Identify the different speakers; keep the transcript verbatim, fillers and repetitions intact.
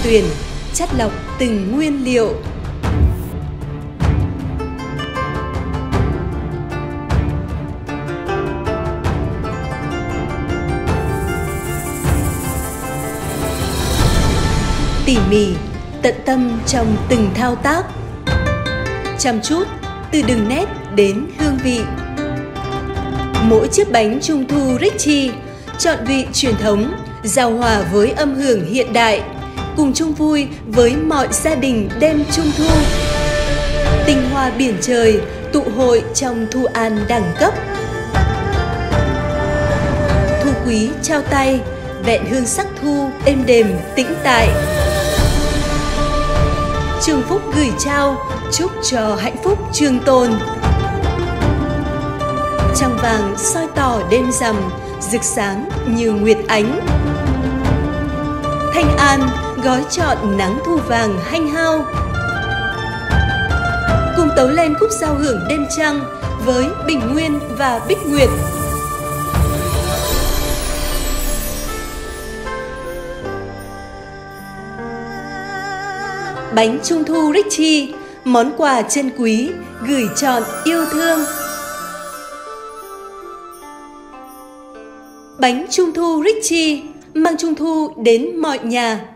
Speaker 1: tuyển, chắt lọc từng nguyên liệu. Tỉ mỉ, tận tâm trong từng thao tác. Chăm chút từ đường nét đến hương vị. Mỗi chiếc bánh trung thu Richie chọn vị truyền thống, giao hòa với âm hưởng hiện đại, cùng chung vui với mọi gia đình đêm trung thu. Tinh hoa biển trời tụ hội trong thu an đẳng cấp. Thu quý trao tay, vẹn hương sắc thu êm đềm tĩnh tại. Trường Phúc gửi trao, chúc cho hạnh phúc trường tồn. Trăng vàng soi tỏ đêm rằm, rực sáng như nguyệt ánh. Thanh An gói trọn nắng thu vàng hanh hao. Cùng tấu lên khúc giao hưởng đêm trăng với Bình Nguyên và Bích Nguyệt. Bánh trung thu Richie, món quà chân quý gửi trọn yêu thương. Bánh trung thu Richie mang trung thu đến mọi nhà.